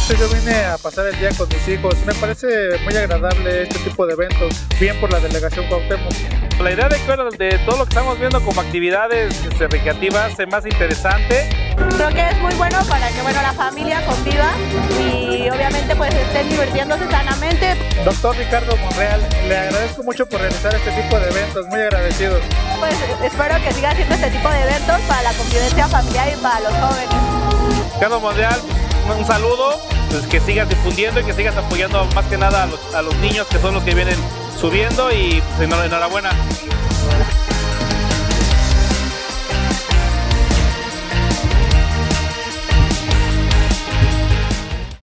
Yo vine a pasar el día con mis hijos. Me parece muy agradable este tipo de eventos, bien por la delegación Cuauhtémoc. La idea de todo lo que estamos viendo como actividades recreativas es más interesante. Creo que es muy bueno para que la familia conviva y obviamente pues estén divirtiéndose sanamente. Doctor Ricardo Monreal, le agradezco mucho por realizar este tipo de eventos, muy agradecidos. Pues espero que siga haciendo este tipo de eventos para la convivencia familiar y para los jóvenes. Ricardo Monreal, un saludo, pues que sigas difundiendo y que sigas apoyando más que nada a los niños que son los que vienen subiendo y pues enhorabuena.